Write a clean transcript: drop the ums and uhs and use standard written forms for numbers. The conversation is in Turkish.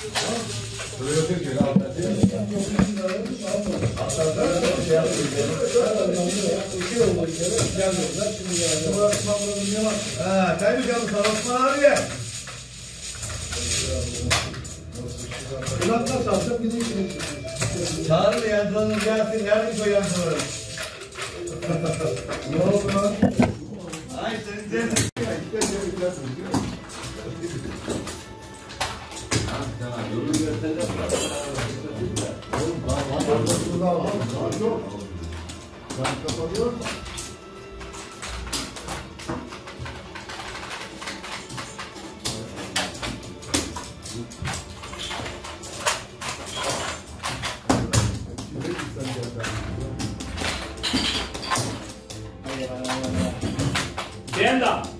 Böyle yok ki rahat değil. Ha, kaymayacağım sana Osman abi. Kulaklar salsak gidiyorsunuz. Çağırın yansılarınız gelsin. Nerede o yansıları? Ne oldu lan? Ay senin sen. Venda!